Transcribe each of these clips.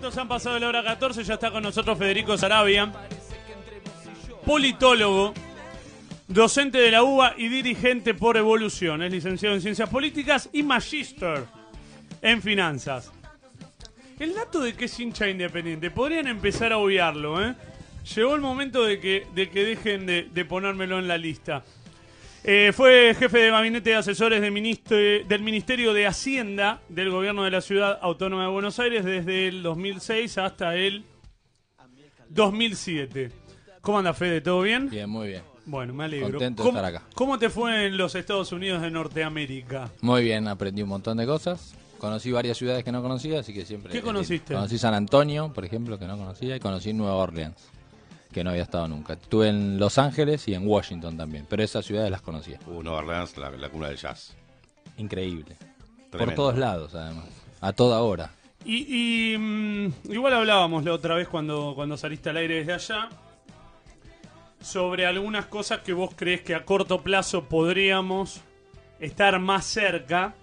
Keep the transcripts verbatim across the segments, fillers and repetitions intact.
minutos han pasado de la hora catorce, ya está con nosotros Federico Sarabia, politólogo, docente de la U B A y dirigente por Evolución. Es licenciado en Ciencias Políticas y magíster en Finanzas. El dato de que es hincha Independiente, podrían empezar a obviarlo, ¿eh? Llegó el momento de que, de que dejen de, de ponérmelo en la lista. Eh, fue jefe de gabinete de asesores de ministro, del Ministerio de Hacienda del Gobierno de la Ciudad Autónoma de Buenos Aires desde el dos mil seis hasta el dos mil siete. ¿Cómo anda, Fede? ¿Todo bien? Bien, muy bien. Bueno, me alegro. Contento de estar acá. ¿Cómo te fue en los Estados Unidos de Norteamérica? Muy bien, aprendí un montón de cosas. Conocí varias ciudades que no conocía, así que siempre... ¿Qué conociste? Conocí San Antonio, por ejemplo, que no conocía, y conocí Nueva Orleans, que no había estado nunca. Estuve en Los Ángeles y en Washington también, pero esas ciudades las conocía. Uh, Nueva Orleans, la, la cuna del jazz. Increíble. Tremendo. Por todos lados, además. A toda hora. Y, y mm, igual hablábamos la otra vez cuando, cuando saliste al aire desde allá sobre algunas cosas que vos crees que a corto plazo podríamos estar más cerca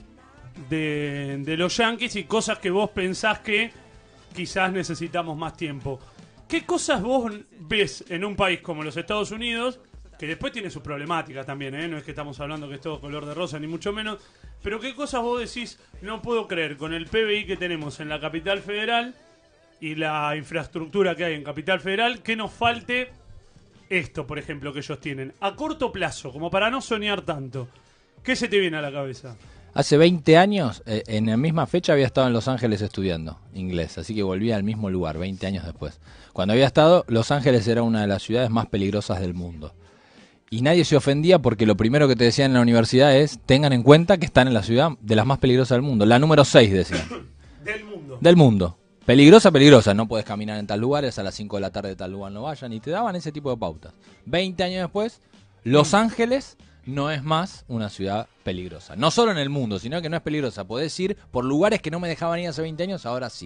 de, de los Yankees y cosas que vos pensás que quizás necesitamos más tiempo. ¿Qué cosas vos ves en un país como los Estados Unidos, que después tiene sus problemáticas también, ¿eh? No es que estamos hablando que es todo color de rosa, ni mucho menos, pero qué cosas vos decís, no puedo creer, con el P B I que tenemos en la capital federal y la infraestructura que hay en capital federal, que nos falte esto, por ejemplo, que ellos tienen? A corto plazo, como para no soñar tanto, ¿qué se te viene a la cabeza? Hace veinte años, eh, en la misma fecha había estado en Los Ángeles estudiando inglés, así que volví al mismo lugar, veinte años después. Cuando había estado, Los Ángeles era una de las ciudades más peligrosas del mundo. Y nadie se ofendía porque lo primero que te decían en la universidad es, tengan en cuenta que están en la ciudad de las más peligrosas del mundo. La número seis, decían. Del mundo. Del mundo. Peligrosa, peligrosa. No puedes caminar en tal lugares, a las cinco de la tarde de tal lugar no vayan. Y te daban ese tipo de pautas. veinte años después, Los Ángeles no es más una ciudad peligrosa. No solo en el mundo, sino que no es peligrosa. Podés ir por lugares que no me dejaban ir hace veinte años, ahora sí.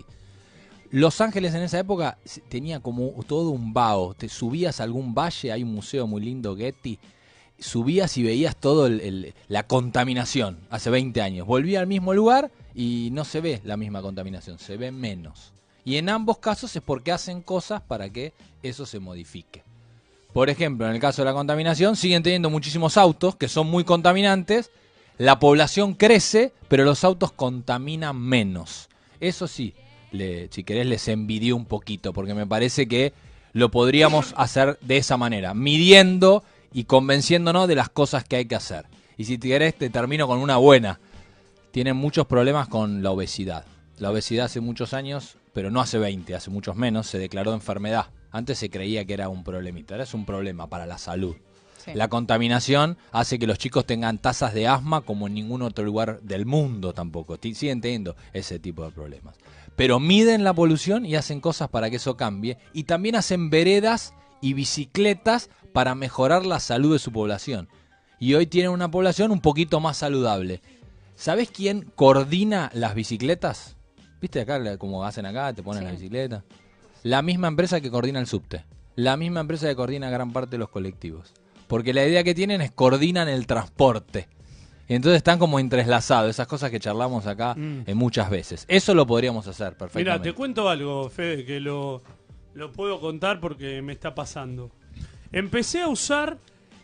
Los Ángeles en esa época tenía como todo un vaho. Te subías a algún valle, hay un museo muy lindo, Getty. Subías y veías todo el, el, la contaminación hace veinte años. Volví al mismo lugar y no se ve la misma contaminación, se ve menos. Y en ambos casos es porque hacen cosas para que eso se modifique. Por ejemplo, en el caso de la contaminación, siguen teniendo muchísimos autos que son muy contaminantes. La población crece, pero los autos contaminan menos. Eso sí. Le, si querés les envidio un poquito, porque me parece que lo podríamos hacer de esa manera, midiendo y convenciéndonos de las cosas que hay que hacer. Y si querés te termino con una buena. Tienen muchos problemas con la obesidad. La obesidad hace muchos años, pero no hace veinte, hace muchos menos, se declaró enfermedad. Antes se creía que era un problemita, ahora es un problema para la salud. Sí. La contaminación hace que los chicos tengan tasas de asma como en ningún otro lugar del mundo tampoco. Siguen teniendo ese tipo de problemas. Pero miden la polución y hacen cosas para que eso cambie. Y también hacen veredas y bicicletas para mejorar la salud de su población. Y hoy tienen una población un poquito más saludable. ¿Sabés quién coordina las bicicletas? ¿Viste acá como hacen acá? Te ponen sí. la bicicleta. La misma empresa que coordina el subte. La misma empresa que coordina gran parte de los colectivos. Porque la idea que tienen es coordinan el transporte. Y entonces están como entrelazados, esas cosas que charlamos acá mm. en muchas veces. Eso lo podríamos hacer perfectamente. Mira, te cuento algo, Fede, que lo, lo puedo contar porque me está pasando. Empecé a usar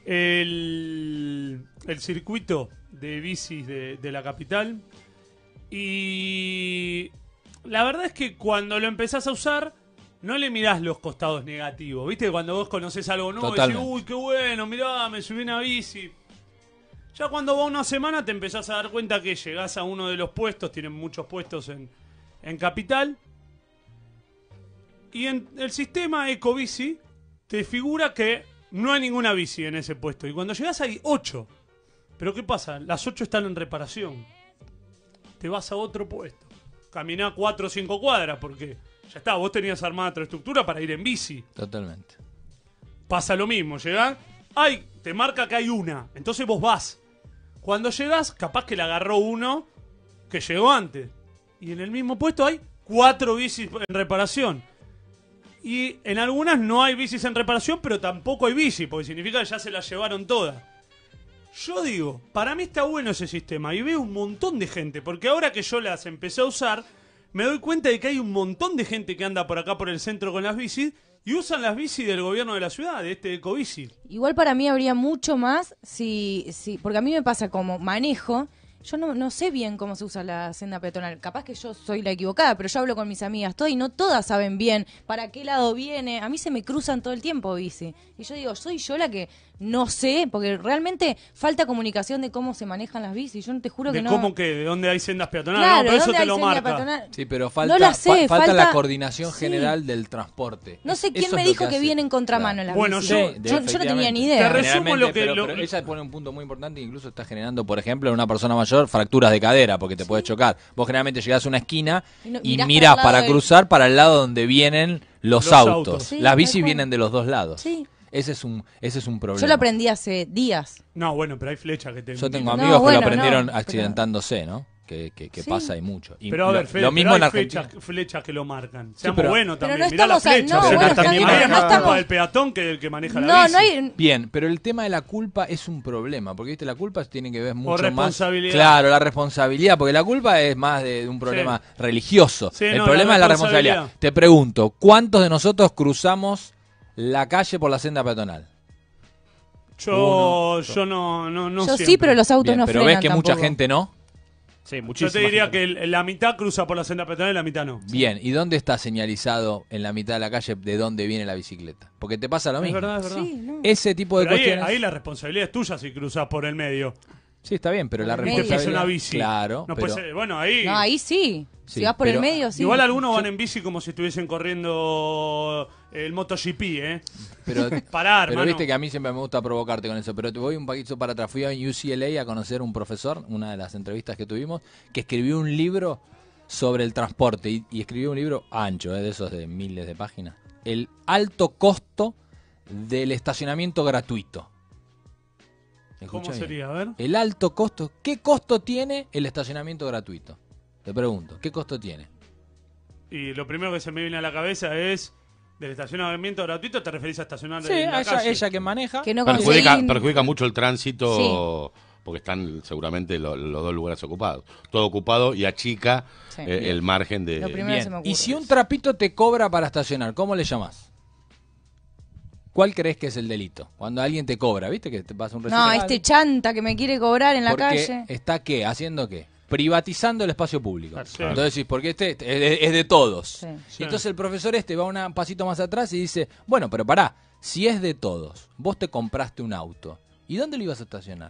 el, el circuito de bicis de, de la capital y la verdad es que cuando lo empezás a usar no le mirás los costados negativos. ¿Viste? Cuando vos conocés algo nuevo y decís, uy, qué bueno, mirá, me subí una bici. Ya cuando va una semana te empezás a dar cuenta que llegás a uno de los puestos, tienen muchos puestos en, en Capital, y en el sistema Ecobici te figura que no hay ninguna bici en ese puesto. Y cuando llegás hay ocho. ¿Pero qué pasa? Las ocho están en reparación. Te vas a otro puesto. Caminá cuatro o cinco cuadras porque ya está, vos tenías armada otra estructura para ir en bici. Totalmente. Pasa lo mismo, llegás, ay, te marca que hay una, entonces vos vas. Cuando llegás, capaz que la agarró uno que llegó antes. Y en el mismo puesto hay cuatro bicis en reparación. Y en algunas no hay bicis en reparación, pero tampoco hay bici, porque significa que ya se las llevaron todas. Yo digo, para mí está bueno ese sistema y veo un montón de gente, porque ahora que yo las empecé a usar, me doy cuenta de que hay un montón de gente que anda por acá por el centro con las bicis y usan las bicis del gobierno de la ciudad, de este Ecobici. Igual para mí habría mucho más si, si porque a mí me pasa como manejo, yo no, no sé bien cómo se usa la senda peatonal. Capaz que yo soy la equivocada, pero yo hablo con mis amigas todo y no todas saben bien para qué lado viene. A mí se me cruzan todo el tiempo bici. Y yo digo, soy yo la que no sé, porque realmente falta comunicación de cómo se manejan las bicis. Yo no te juro ¿De que no. cómo que? ¿De dónde hay sendas peatonales? Claro, No, pero eso ¿dónde te hay lo senda marca. peatonal? Sí, pero falta, No la sé, fa- falta, falta- la coordinación Sí. general del transporte. No sé Eso quién es me lo dijo que, hace. viene en contramano en las Bueno, bicis. yo- yo, yo no tenía ni idea. Te resumo Generalmente, lo que- pero, lo- pero ella pone un punto muy importante, incluso está generando, por ejemplo, en una persona mayor, fracturas de cadera, porque te puede chocar. Vos generalmente llegás a una esquina Y no- y mirás mirás para el para lado del- cruzar para el lado donde vienen los, Los autos. autos. Sí, Las tal bicis cual. vienen de los dos lados. Sí. Ese es un ese es un problema. Yo lo aprendí hace días. No, bueno, pero hay flechas que te... Yo tengo No, amigos bueno, que lo aprendieron no, pero- accidentándose, ¿no? Que, que, que Sí. pasa y mucho. Y Pero a lo, ver, Fede, lo pero mismo hay en Argentina. flechas, flechas que lo marcan. Seamos pero- buenos Pero también. no Mirá la estamos a- flecha. no, pero bueno, también está bien, hay pero no más culpa estamos- del peatón que del que maneja la No, bici. no hay. Bien, pero el tema de la culpa es un problema, porque viste la culpa tiene que ver mucho más. responsabilidad. Claro, la responsabilidad, porque la culpa es más de, de un problema religioso. Sí, el no, problema la es la responsabilidad. responsabilidad. Te pregunto, ¿cuántos de nosotros cruzamos la calle por la senda peatonal? Yo, Uno, yo no, no, no Yo sí, siempre. pero los autos Bien, no pero frenan ves que mucha tampoco. gente no. Sí, Yo muchísimo. te diría que el- la mitad cruza por la senda peatonal y la mitad no. Bien, ¿y dónde está señalizado en la mitad de la calle de dónde viene la bicicleta? Porque te pasa lo Es mismo. verdad, es verdad. Sí, no. Ese tipo de Pero ahí, cuestiones. ahí la responsabilidad es tuya si cruzas por el medio. Sí, está bien, pero la Por el medio. Porque es responsabilidad. una bici. Claro, No pero puede ser- bueno, ahí... No, ahí sí. Sí, Si vas por pero- el medio, sí. Igual algunos van en bici como si estuviesen corriendo el MotoGP, ¿eh? Pero, Pará, pero hermano. viste que a mí siempre me gusta provocarte con eso. Pero te voy un poquito para atrás. Fui a U C L A a conocer un profesor, una de las entrevistas que tuvimos, que escribió un libro sobre el transporte. Y, y escribió un libro ancho, ¿eh? De esos de miles de páginas. El alto costo del estacionamiento gratuito. ¿Cómo Escucha bien. sería? A ver. El alto costo. ¿Qué costo tiene el estacionamiento gratuito? Te pregunto, ¿qué costo tiene? Y lo primero que se me viene a la cabeza es... ¿Del estacionamiento gratuito te referís a estacionar Sí, en la a ella, calle? ella que maneja. Que no Perjudica, conseguí- perjudica mucho el tránsito porque están seguramente lo- los dos lugares ocupados. Todo ocupado y achica Sí. eh, el margen de... Lo primero Bien, se me ocurre. y si un trapito te cobra para estacionar, ¿cómo le llamás? ¿Cuál crees que es el delito? Cuando alguien te cobra, ¿viste? Que te pasa un recibo. No, este chanta que me quiere cobrar en la Porque calle. está ¿qué? ¿Haciendo qué? Privatizando el espacio público. Sí. Entonces decís, porque este, este es, de, es de todos. Sí. Y entonces el profesor este va un pasito más atrás y dice, bueno, pero pará, si es de todos, vos te compraste un auto, ¿y dónde lo ibas a estacionar?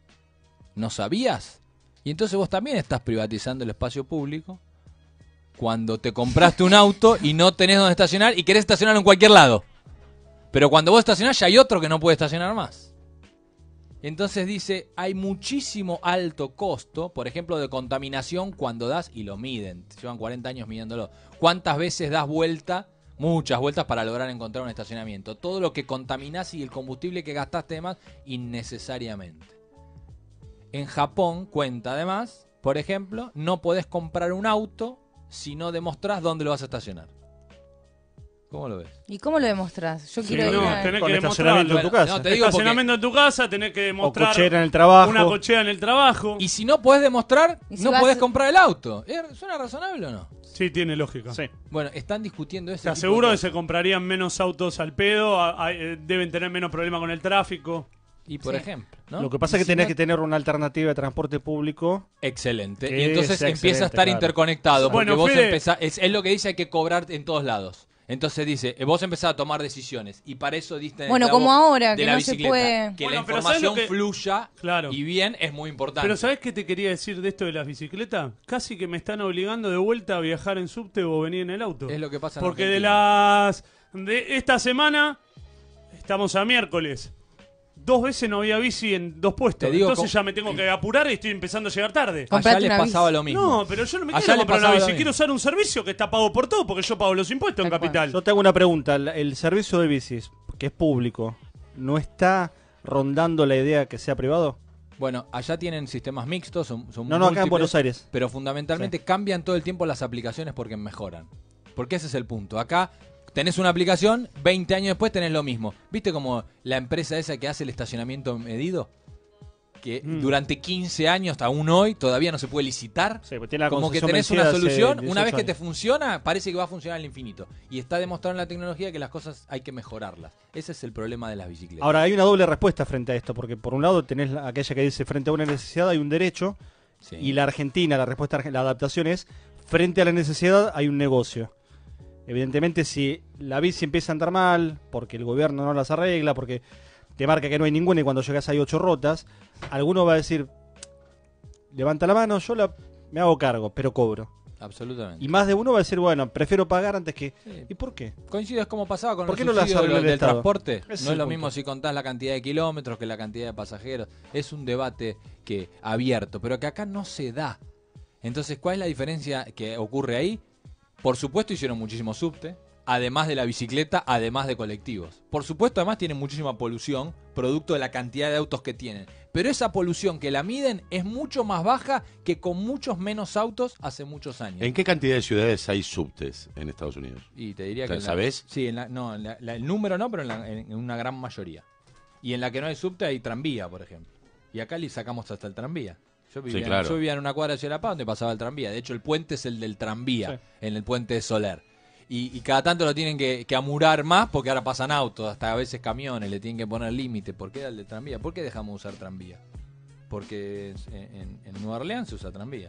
¿No sabías? Y entonces vos también estás privatizando el espacio público cuando te compraste un auto y no tenés dónde estacionar y querés estacionarlo en cualquier lado. Pero cuando vos estacionás ya hay otro que no puede estacionar más. Entonces dice, hay muchísimo alto costo, por ejemplo, de contaminación cuando das, y lo miden, llevan cuarenta años midiéndolo, cuántas veces das vuelta, muchas vueltas para lograr encontrar un estacionamiento. Todo lo que contaminás y el combustible que gastaste de más innecesariamente. En Japón cuenta además, por ejemplo, no podés comprar un auto si no demostrás dónde lo vas a estacionar. ¿Cómo lo ves? ¿Y cómo lo demostrás? Yo Sí, quiero no, ir a- tenés Con que estacionamiento demostrarlo. en tu casa. no, te digo porque- Estacionamiento en tu casa, tenés que O demostrar cochera en el trabajo. una cochera en el trabajo. Y si no podés demostrar, ¿Y si no vas- podés comprar el auto. ¿Eh? ¿Suena razonable o no? Sí, tiene lógica. Sí. Bueno, están discutiendo eso. Te aseguro que se comprarían menos autos al pedo, a- a- eh, deben tener menos problemas con el tráfico. Y por Sí. ejemplo, ¿no? Lo que pasa Y es que si tenés no- que tener una alternativa de transporte público. Excelente. Que Y entonces sea empieza a excelente, estar claro. interconectado. Porque Bueno, vos Fede- empezás. Es, es lo que dice, hay que cobrar en todos lados. Entonces dice, eh, vos empezás a tomar decisiones. Y para eso diste en el Bueno, clavo como ahora, de que la no se bicicleta. puede- Que Bueno, la pero ¿sabes información lo que- fluya Claro. y bien es muy importante. Pero ¿sabés qué te quería decir de esto de las bicicletas? Casi que me están obligando de vuelta a viajar en subte o venir en el auto. Es lo que pasa en Porque de Argentina. las... de esta semana, estamos a miércoles. Dos veces no había bici en dos puestos. Te digo Entonces cómo- ya me tengo que apurar y estoy empezando a llegar tarde. Allá Comprate le una pasaba bici. lo mismo. No, pero yo no me Allá quiero le comprar una pasaba bici. lo Quiero mismo. usar un servicio que está pago por todo porque yo pago los impuestos en Tal cual. Capital. Yo te hago una pregunta. El, el servicio de bicis, que es público, ¿no está rondando la idea que sea privado? Bueno, allá tienen sistemas mixtos, son, son No, no, acá en múltiples, Buenos Aires. pero fundamentalmente cambian todo el tiempo las aplicaciones porque mejoran. Porque ese es el punto. Acá tenés una aplicación, veinte años después tenés lo mismo. ¿Viste como la empresa esa que hace el estacionamiento medido? que Mm. durante quince años, aún hoy, todavía no se puede licitar. Sí, pues tiene la Como que concesión tenés vencida una hace solución, dieciocho una vez que te años. funciona, parece que va a funcionar al infinito. Y está demostrado en la tecnología que las cosas hay que mejorarlas. Ese es el problema de las bicicletas. Ahora, hay una doble respuesta frente a esto, porque por un lado tenés la- aquella que dice frente a una necesidad hay un derecho, Sí. y la Argentina, la respuesta, arge- la adaptación es frente a la necesidad hay un negocio. Evidentemente, si la bici empieza a andar mal, porque el gobierno no las arregla, porque te marca que no hay ninguna y cuando llegas hay ocho rotas, alguno va a decir, levanta la mano, yo la, me hago cargo, pero cobro. Absolutamente. Y más de uno va a decir, bueno, prefiero pagar antes que... Sí. ¿Y por qué? Coincido, es como pasaba con ¿Por el qué no las subsidio arregla de- el del Estado? transporte. Ese No es es el lo punto. mismo si contás la cantidad de kilómetros que la cantidad de pasajeros. Es un debate que abierto, pero que acá no se da. Entonces, ¿cuál es la diferencia que ocurre ahí? Por supuesto hicieron muchísimo subte, además de la bicicleta, además de colectivos. Por supuesto, además tienen muchísima polución, producto de la cantidad de autos que tienen. Pero esa polución que la miden es mucho más baja que con muchos menos autos hace muchos años. ¿En qué cantidad de ciudades hay subtes en Estados Unidos? Y te diría que... en la- ¿Sabés? Sí, en la- no, en la- la- el número no, pero en, la- en- en una gran mayoría. Y en la que no hay subte hay tranvía, por ejemplo. Y acá le sacamos hasta el tranvía. Yo vivía, Sí, claro. yo vivía en una cuadra de Ciudad de La Paz donde pasaba el tranvía. De hecho, el puente es el del tranvía, Sí. en el puente de Soler. Y, y cada tanto lo tienen que, que amurar más porque ahora pasan autos, hasta a veces camiones, le tienen que poner límite. ¿Por qué era el de tranvía? ¿Por qué dejamos de usar tranvía? Porque en, en- en Nueva Orleans se usa tranvía.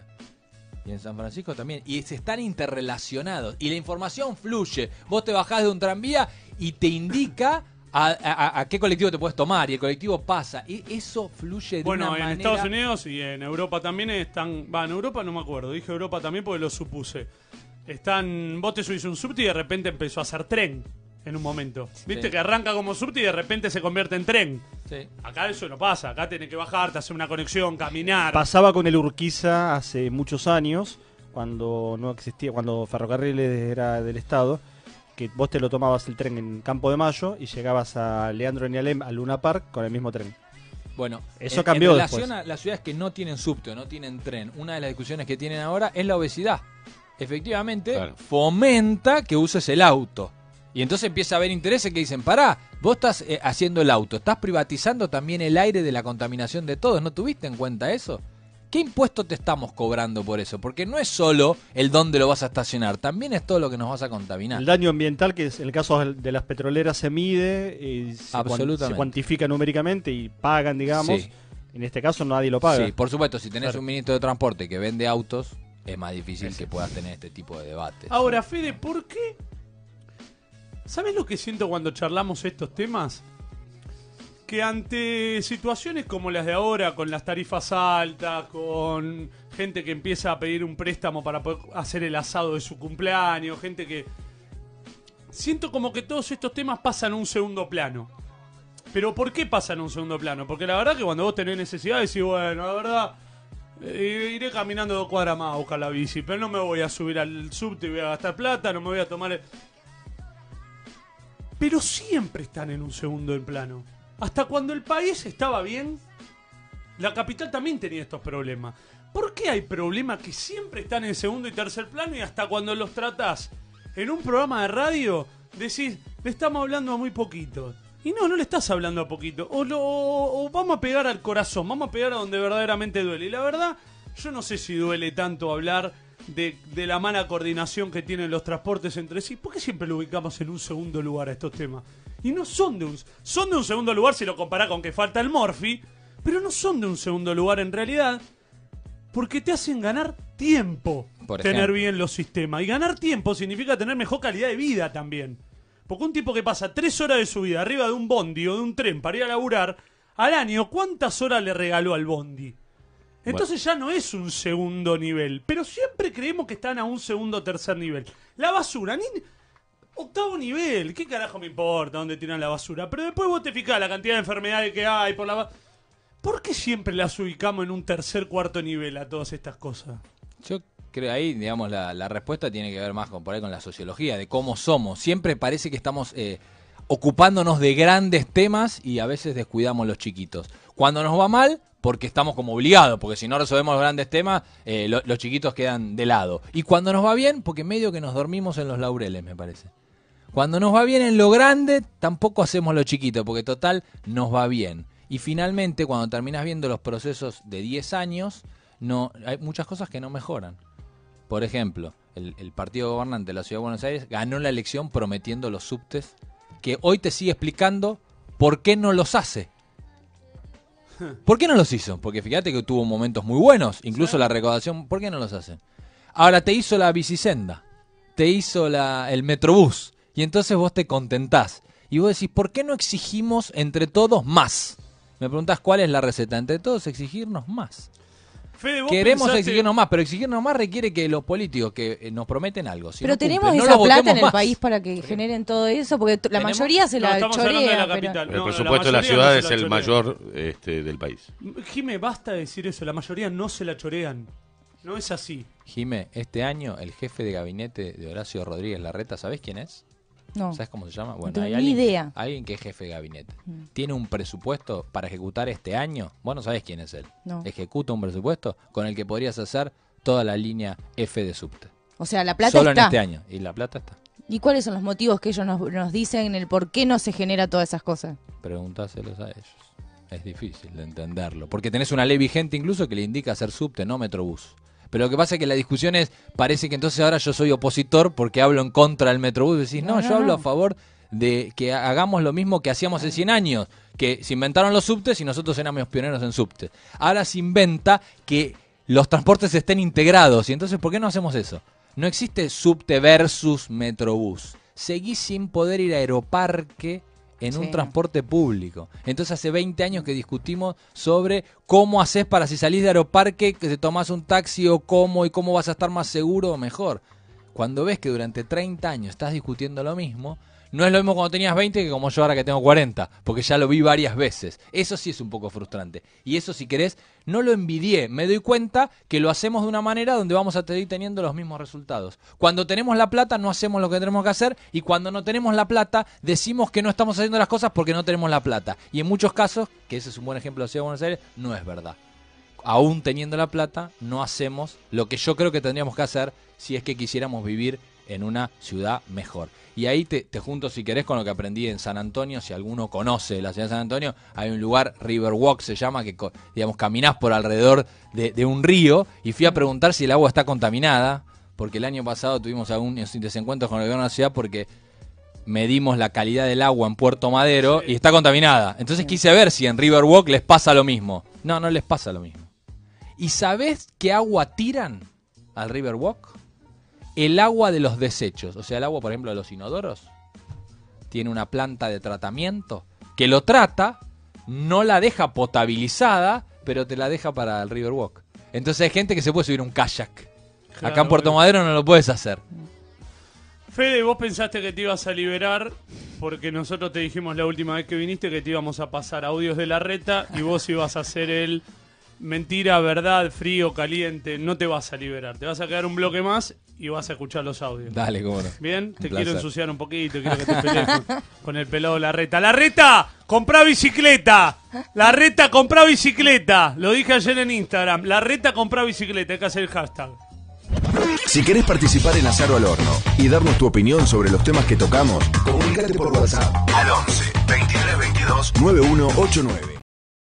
Y en San Francisco también. Y se están interrelacionados. Y la información fluye. Vos te bajás de un tranvía y te indica a, a- a qué colectivo te puedes tomar. Y el colectivo pasa. Y eso fluye de Bueno, una en manera... Estados Unidos y en Europa también están... Va, en Europa no me acuerdo, dije Europa también porque lo supuse. Están... Vos te subís un subte y de repente empezó a hacer tren en un momento. Viste Sí. que arranca como subte y de repente se convierte en tren. Sí. Acá eso no pasa, acá tenés que bajarte, hacer una conexión, caminar. Pasaba con el Urquiza hace muchos años, cuando no existía, cuando Ferrocarriles era del Estado, que vos te lo tomabas el tren en Campo de Mayo y llegabas a Leandro Nialem, al Luna Park, con el mismo tren. Bueno, Eso en, cambió en relación después. a las ciudades que no tienen subte o no tienen tren, una de las discusiones que tienen ahora es la obesidad. Efectivamente, Claro. fomenta que uses el auto. Y entonces empieza a haber intereses que dicen, pará, vos estás eh, haciendo el auto, estás privatizando también el aire de la contaminación de todos, ¿no tuviste en cuenta eso? ¿Qué impuesto te estamos cobrando por eso? Porque no es solo el dónde lo vas a estacionar, también es todo lo que nos vas a contaminar. El daño ambiental, que es, en el caso de las petroleras se mide, y se, cuan- Absolutamente. se cuantifica numéricamente y pagan, digamos. Sí. En este caso nadie lo paga. Sí, por supuesto, si tenés Claro. un ministro de transporte que vende autos, es más difícil que puedas tener este tipo de debates. Ahora, Fede, ¿por qué? ¿Sabes lo que siento cuando charlamos estos temas? Que ante situaciones como las de ahora, con las tarifas altas, con gente que empieza a pedir un préstamo para poder hacer el asado de su cumpleaños, gente que... Siento como que todos estos temas pasan a un segundo plano. Pero ¿por qué pasan a un segundo plano? Porque la verdad que cuando vos tenés necesidad decís, bueno, la verdad, eh, iré caminando dos cuadras más a buscar la bici, pero no me voy a subir al subte y voy a gastar plata, no me voy a tomar... el- Pero siempre están en un segundo en plano. Hasta cuando el país estaba bien, la capital también tenía estos problemas. ¿Por qué hay problemas que siempre están en segundo y tercer plano y hasta cuando los tratás en un programa de radio decís, le estamos hablando a muy poquito? Y no, no le estás hablando a poquito. O, lo, o vamos a pegar al corazón, vamos a pegar a donde verdaderamente duele. Y la verdad, yo no sé si duele tanto hablar de, de la mala coordinación que tienen los transportes entre sí. ¿Por qué siempre lo ubicamos en un segundo lugar a estos temas? Y no son de un, son de un segundo lugar si lo comparás con que falta el Morphy, pero no son de un segundo lugar en realidad, porque te hacen ganar tiempo Por tener ejemplo. bien los sistemas. Y ganar tiempo significa tener mejor calidad de vida también. Porque un tipo que pasa tres horas de su vida arriba de un bondi o de un tren para ir a laburar, al año, ¿cuántas horas le regaló al bondi? Entonces ya no es un segundo nivel, pero siempre creemos que están a un segundo o tercer nivel. La basura, ni... Octavo nivel, ¿qué carajo me importa dónde tiran la basura? Pero después vos te fijás la cantidad de enfermedades que hay por la... ba- ¿Por qué siempre las ubicamos en un tercer, cuarto nivel a todas estas cosas? Yo creo ahí, digamos, la, la respuesta tiene que ver más con, por ahí con la sociología, de cómo somos. Siempre parece que estamos eh, ocupándonos de grandes temas y a veces descuidamos los chiquitos. Cuando nos va mal, porque estamos como obligados, porque si no resolvemos los grandes temas, eh, lo- los chiquitos quedan de lado. Y cuando nos va bien, porque medio que nos dormimos en los laureles, me parece. Cuando nos va bien en lo grande, tampoco hacemos lo chiquito, porque total nos va bien. Y finalmente, cuando terminas viendo los procesos de diez años, no hay muchas cosas que no mejoran. Por ejemplo, el, el partido gobernante de la Ciudad de Buenos Aires ganó la elección prometiendo los subtes, que hoy te sigue explicando por qué no los hace. ¿Por qué no los hizo? Porque fíjate que tuvo momentos muy buenos, incluso ¿sí? La recaudación. ¿Por qué no los hacen? Ahora te hizo la bicisenda, te hizo la, el Metrobús, y entonces vos te contentás. Y vos decís, ¿por qué no exigimos entre todos más? Me preguntás cuál es la receta. Entre todos exigirnos más. Fede, ¿vos Queremos pensaste... exigirnos más, pero exigirnos más requiere que los políticos que nos prometen algo. Si pero no tenemos cumplen, esa no plata en el más. país para que generen todo eso, porque la ¿Tenemos? mayoría se No, la estamos hablando de chorea. la Pero... capital. El No, presupuesto de la mayoría ciudad no es se la el chorea. mayor este, del país. Jime, basta de decir eso. La mayoría no se la chorean. No es así. Jime, este año el jefe de gabinete de Horacio Rodríguez Larreta, ¿sabés quién es? No. ¿Sabes cómo se llama? Bueno, No tengo hay ni alguien, idea. alguien que es jefe de gabinete. Mm. Tiene un presupuesto para ejecutar este año. Vos no sabés quién es él. No. Ejecuta un presupuesto con el que podrías hacer toda la línea F de subte. O sea, la plata Solo está. en este año. Y la plata está. ¿Y cuáles son los motivos que ellos nos, nos dicen el por qué no se genera todas esas cosas? Preguntáselos a ellos. Es difícil de entenderlo. Porque tenés una ley vigente incluso que le indica hacer subte, no Metrobús. Pero lo que pasa es que la discusión es, parece que entonces ahora yo soy opositor porque hablo en contra del Metrobús. Decís, no, No, yo no, hablo no. a favor de que hagamos lo mismo que hacíamos hace cien años, que se inventaron los subtes y nosotros éramos pioneros en subtes. Ahora se inventa que los transportes estén integrados, y entonces ¿por qué no hacemos eso? No existe subte versus Metrobús. Seguís sin poder ir a Aeroparque en Sí. un transporte público. Entonces hace veinte años que discutimos sobre cómo haces para si salís de Aeroparque, que te tomás un taxi o cómo y cómo vas a estar más seguro o mejor. Cuando ves que durante treinta años estás discutiendo lo mismo, no es lo mismo cuando tenías veinte que como yo ahora que tengo cuarenta, porque ya lo vi varias veces. Eso sí es un poco frustrante. Y eso, si querés, no lo envidié. Me doy cuenta que lo hacemos de una manera donde vamos a seguir teniendo los mismos resultados. Cuando tenemos la plata no hacemos lo que tenemos que hacer, y cuando no tenemos la plata decimos que no estamos haciendo las cosas porque no tenemos la plata. Y en muchos casos, que ese es un buen ejemplo de la Ciudad de Buenos Aires, no es verdad. Aún teniendo la plata, no hacemos lo que yo creo que tendríamos que hacer si es que quisiéramos vivir en una ciudad mejor. Y ahí te, te junto, si querés, con lo que aprendí en San Antonio. Si alguno conoce la ciudad de San Antonio, hay un lugar, Riverwalk se llama, que digamos caminás por alrededor de, de un río, y fui a preguntar si el agua está contaminada, porque el año pasado tuvimos algunos desencuentros con el gobierno de la ciudad porque medimos la calidad del agua en Puerto Madero y está contaminada. Entonces quise ver si en Riverwalk les pasa lo mismo. No, no les pasa lo mismo. ¿Y sabés qué agua tiran al Riverwalk? El agua de los desechos. O sea, el agua, por ejemplo, de los inodoros. Tiene una planta de tratamiento que lo trata, no la deja potabilizada, pero te la deja para el Riverwalk. Entonces hay gente que se puede subir un kayak. Claro, Acá en Puerto bueno. Madero no lo puedes hacer. Fede, vos pensaste que te ibas a liberar porque nosotros te dijimos la última vez que viniste que te íbamos a pasar audios de Larreta y vos ibas a hacer el mentira, verdad, frío, caliente. No te vas a liberar. Te vas a quedar un bloque más y vas a escuchar los audios. Dale, cómo no. Bien, te Un quiero placer. ensuciar un poquito, quiero que te pelees con, con el pelado Larreta. ¡Larreta! ¡Comprá bicicleta! ¡Larreta, comprá bicicleta! Lo dije ayer en Instagram. ¡Larreta, comprá bicicleta! Hay que hacer el hashtag. Si querés participar en Azaro al Horno y darnos tu opinión sobre los temas que tocamos, comunícate por WhatsApp al once veintitrés veintidós noventa y uno ochenta y nueve.